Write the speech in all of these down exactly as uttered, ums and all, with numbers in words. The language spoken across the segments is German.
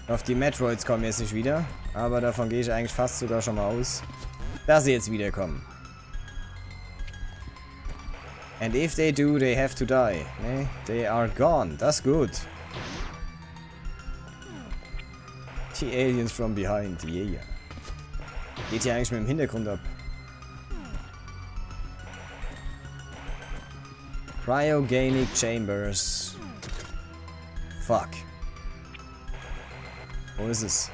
Auf die Metroids kommen jetzt nicht wieder. Aber davon gehe ich eigentlich fast sogar schon mal aus, dass sie jetzt wiederkommen. And if they do, they have to die. Ne? They are gone. Das ist gut. Die Aliens from behind. Yeah. Geht hier eigentlich mit dem Hintergrund ab. Cryogenic Chambers. Fuck. Wo ist es?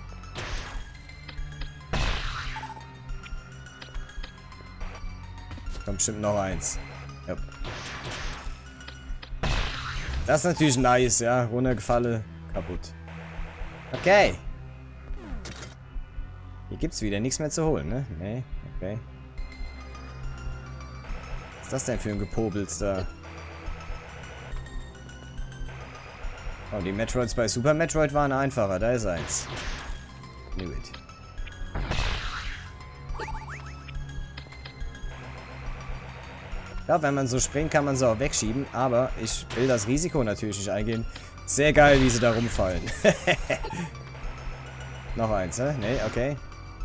Kommt bestimmt noch eins. Yep. Das ist natürlich nice, ja. Runtergefallen. Kaputt. Okay. Hier gibt's wieder nichts mehr zu holen, ne? Nee, okay. Was ist das denn für ein Gepobels da? Oh, die Metroids bei Super Metroid waren einfacher. Da ist eins. Knew it. Ich glaube, wenn man so springt, kann man sie auch wegschieben. Aber ich will das Risiko natürlich nicht eingehen. Sehr geil, wie sie da rumfallen. Noch eins, hä? Nee, okay.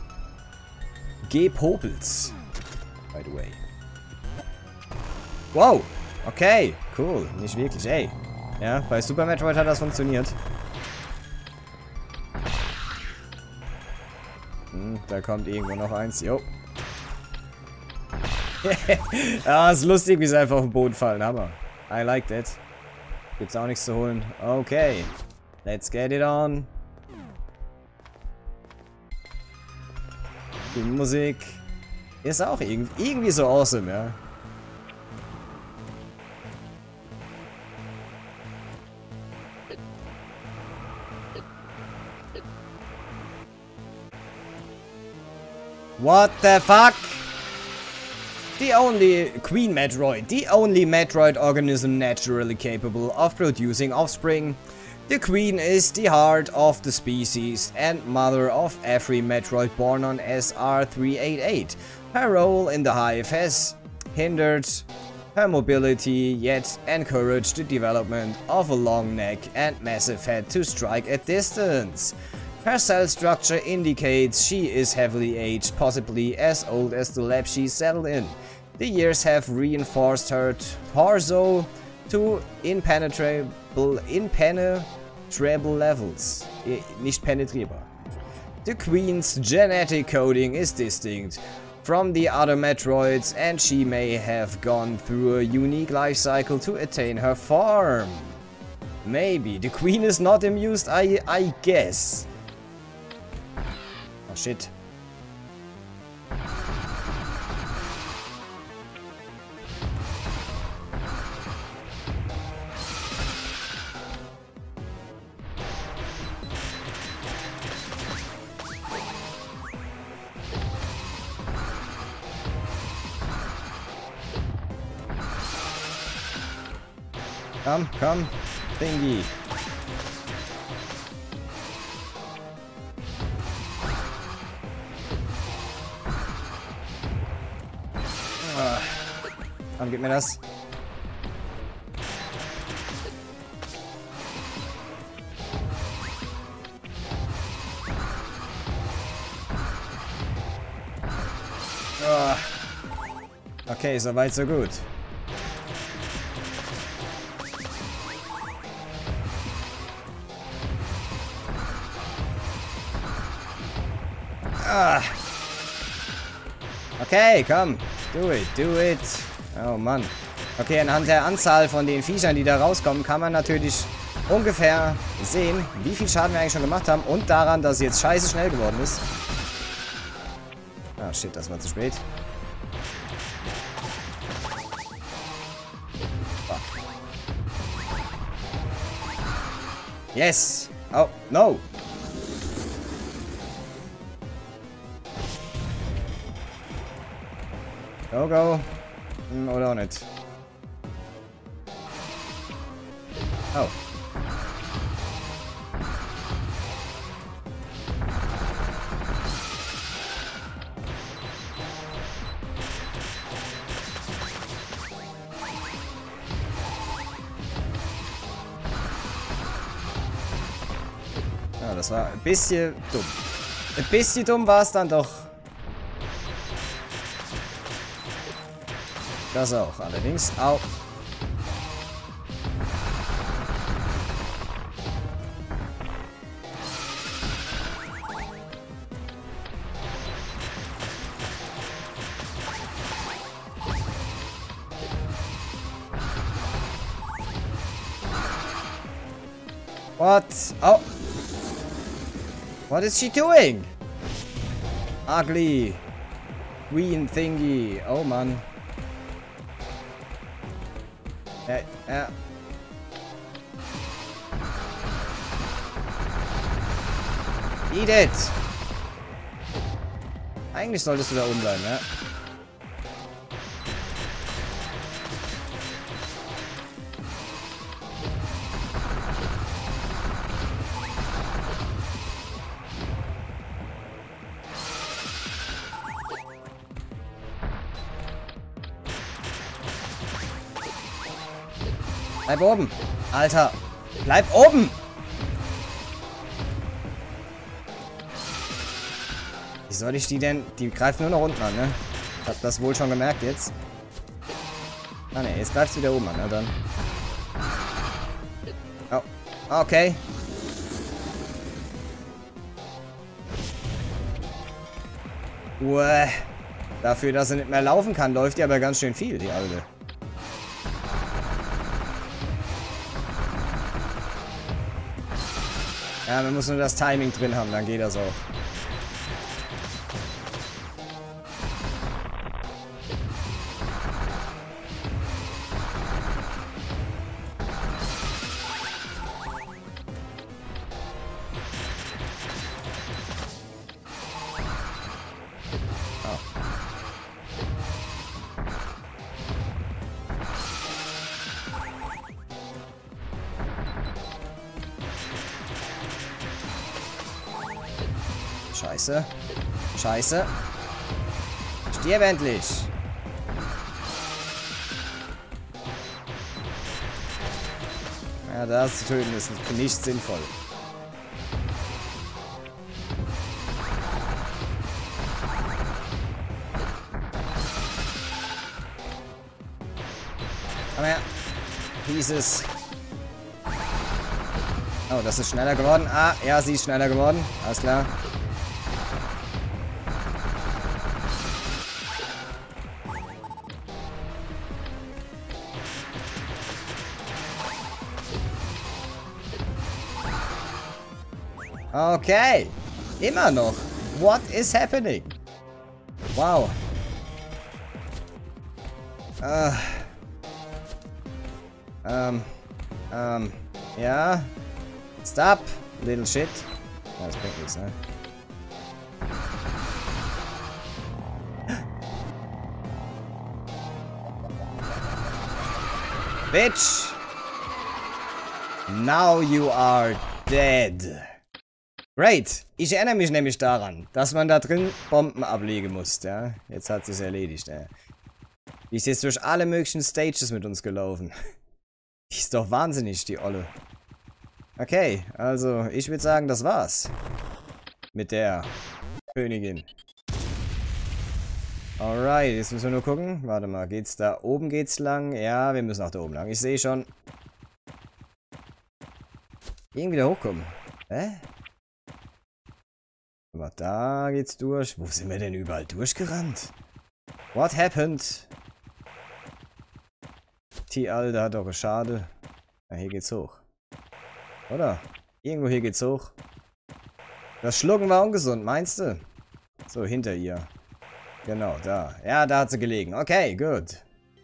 Gepopels. By the way. Wow. Okay. Cool. Nicht wirklich. Ey. Ja, bei Super Metroid hat das funktioniert. Hm, da kommt irgendwo noch eins. Jo. Ja, ist lustig, wie sie einfach auf den Boden fallen. Hammer. I like that. Gibt's auch nichts zu holen. Okay. Let's get it on. Die Musik ist auch irgendwie, irgendwie so awesome, ja. What the fuck? The only Queen Metroid, the only Metroid organism naturally capable of producing offspring. The Queen is the heart of the species and mother of every Metroid born on S R three eighty-eight. Her role in the hive has hindered her mobility, yet encouraged the development of a long neck and massive head to strike at distance. Her cell structure indicates she is heavily aged, possibly as old as the lab she settled in. The years have reinforced her torso to impenetrable, impenetrable levels. Nicht penetrierbar. The Queen's genetic coding is distinct from the other Metroids, and she may have gone through a unique life cycle to attain her form. Maybe. The Queen is not amused, I, I guess. Oh shit. Komm, komm, Thingy. Ah. Komm, gib mir das. Ah. Okay, soweit so gut. Ah. Okay, komm. Do it, do it. Oh Mann. Okay, anhand der Anzahl von den Viechern, die da rauskommen, kann man natürlich ungefähr sehen, wie viel Schaden wir eigentlich schon gemacht haben. Und daran, dass es jetzt scheiße schnell geworden ist. Ah, shit, das war zu spät. Fuck. Yes. Oh, no. Go, go. Hm, oder auch nicht. Oh. Ja, das war ein bisschen dumm. Ein bisschen dumm war es dann doch. Das auch, allerdings. Au. What? Oh. What is she doing? Ugly. Green thingy. Oh, Mann. Ja, ja. Eat it. Eigentlich solltest du da oben bleiben, ja. Bleib oben. Alter. Bleib oben. Wie soll ich die denn? Die greift nur nach unten an, ne? Hab das wohl schon gemerkt jetzt. Ah ne, jetzt greift sie wieder oben an, ne? Dann. Oh. Okay. Uäh. Dafür, dass sie nicht mehr laufen kann, läuft die aber ganz schön viel, die Alte. Ja, man muss nur das Timing drin haben, dann geht das auch. Scheiße. Scheiße. Stirb endlich. Ja, das zu töten ist nicht sinnvoll. Komm her. Pieces. Oh, das ist schneller geworden. Ah, ja, sie ist schneller geworden. Alles klar. Okay. Immer noch. What is happening? Wow. Uh. Ähm. Ähm. Ja. Stop. Little shit. Ja, das bringt nichts, ne? Bitch. Now you are dead. Great. Ich erinnere mich nämlich daran, dass man da drin Bomben ablegen muss, ja. Jetzt hat sie es erledigt, ja. Die ist jetzt durch alle möglichen Stages mit uns gelaufen. Die ist doch wahnsinnig, die Olle. Okay, also ich würde sagen, das war's. Mit der Königin. Alright, jetzt müssen wir nur gucken. Warte mal, geht's da oben geht's lang? Ja, wir müssen auch da oben lang. Ich sehe schon. Irgendwie da hochkommen. Hä? Aber da geht's durch. Wo sind wir denn überall durchgerannt? What happened? Die Alte hat doch schade. Ja, hier geht's hoch. Oder? Irgendwo hier geht's hoch. Das Schlucken war ungesund, meinst du? So, hinter ihr. Genau, da. Ja, da hat sie gelegen. Okay, gut.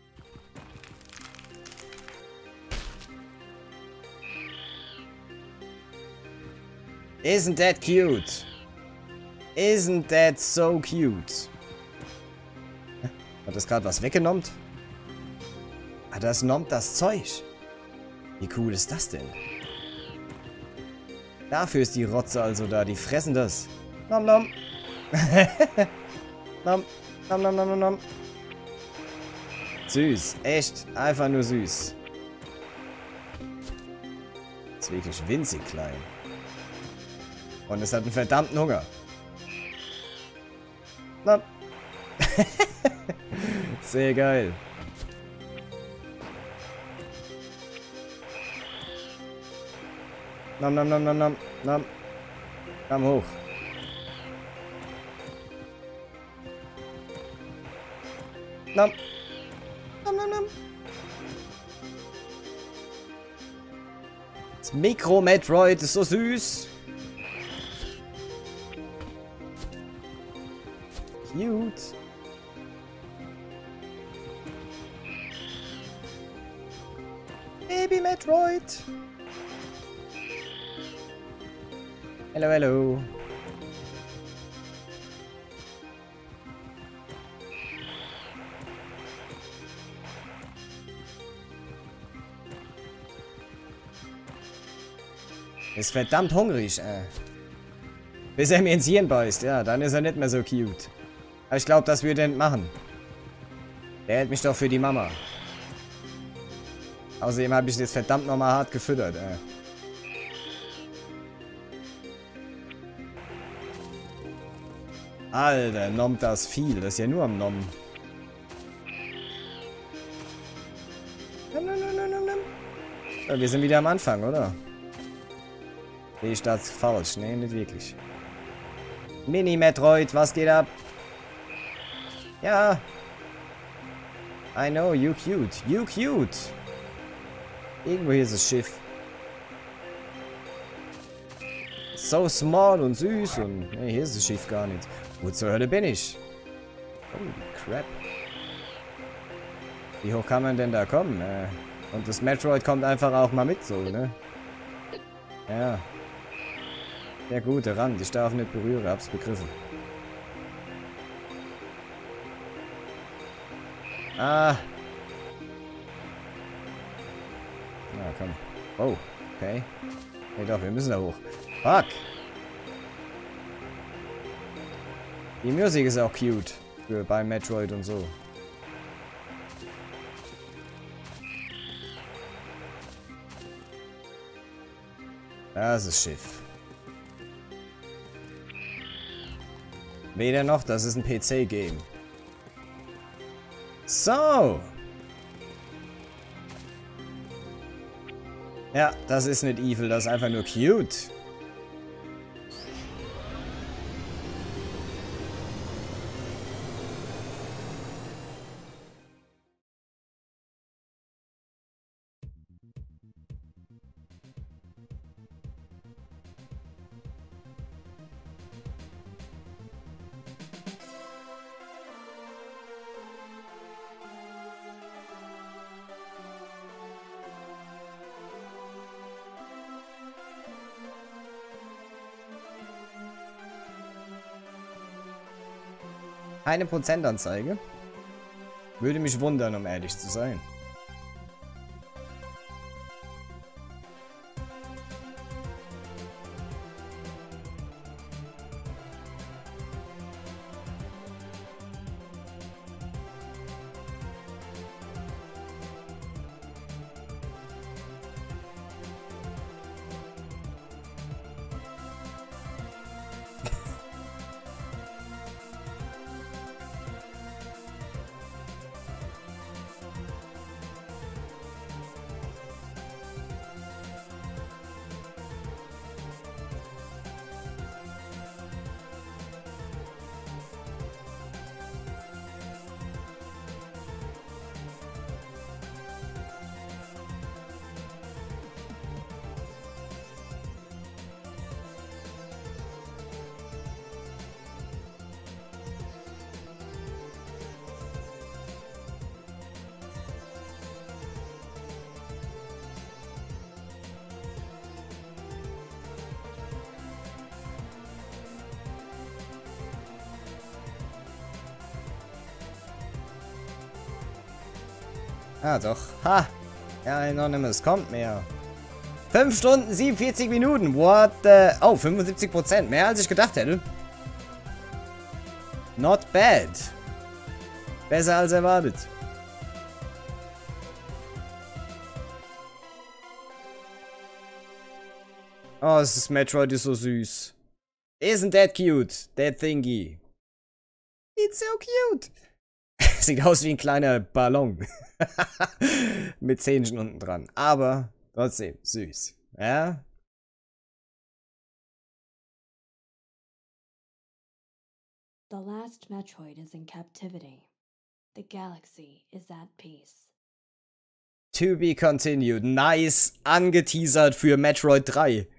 Isn't that cute? Isn't that so cute? Hat das gerade was weggenommen? Ah, das nimmt das Zeug. Wie cool ist das denn? Dafür ist die Rotze also da. Die fressen das. Nom nom. nom. Nom nom nom nom. Süß. Echt. Einfach nur süß. Ist wirklich winzig klein. Und es hat einen verdammten Hunger. Na. Sehr geil. Nam, nam, nam, nam, nam, nam. Nam hoch. Nam. Nam, nam, nam. Das Mikro-Metroid ist so süß. Cute. Baby Metroid. Hello, hello. Ist verdammt hungrig, äh. Bis er mir ins Hirn beißt, ja, dann ist er nicht mehr so cute. Aber ich glaube, das würde er nicht machen. Der hält mich doch für die Mama. Außerdem habe ich jetzt verdammt nochmal hart gefüttert, äh. Alter, nommt das viel. Das ist ja nur am Nommen. So, wir sind wieder am Anfang, oder? Sehe ich das falsch? Nee, nicht wirklich. Mini-Metroid, was geht ab? Ja. I know, you cute. You cute. Irgendwo hier ist das Schiff. So small und süß und... Nee, hier ist das Schiff gar nicht. Wo zur Hölle bin ich? Holy crap. Wie hoch kann man denn da kommen? Äh, und das Metroid kommt einfach auch mal mit so, ne? Ja. Ja gut, der Rand. Ich darf nicht berühren, hab's begriffen. Ah. Na komm. Oh, okay. Nee doch, wir müssen da hoch. Fuck. Die Musik ist auch cute. Für bei Metroid und so. Das ist Schiff. Weder noch, das ist ein P C-Game. So. Ja, das ist nicht evil, das ist einfach nur cute. Keine Prozentanzeige. Würde mich wundern, um ehrlich zu sein. Ah, doch. Ha! Ja, Anonymous kommt mehr. fünf Stunden, siebenundvierzig Minuten. What the... Oh, fünfundsiebzig Prozent. Mehr als ich gedacht hätte. Not bad. Besser als erwartet. Oh, das Metroid ist so süß. Isn't that cute? That thingy. It's so cute. Sieht aus wie ein kleiner Ballon. Mit Zähnchen unten dran. Aber trotzdem süß. Ja? The last Metroid is in captivity. The galaxy is at peace. To be continued. Nice angeteasert für Metroid drei.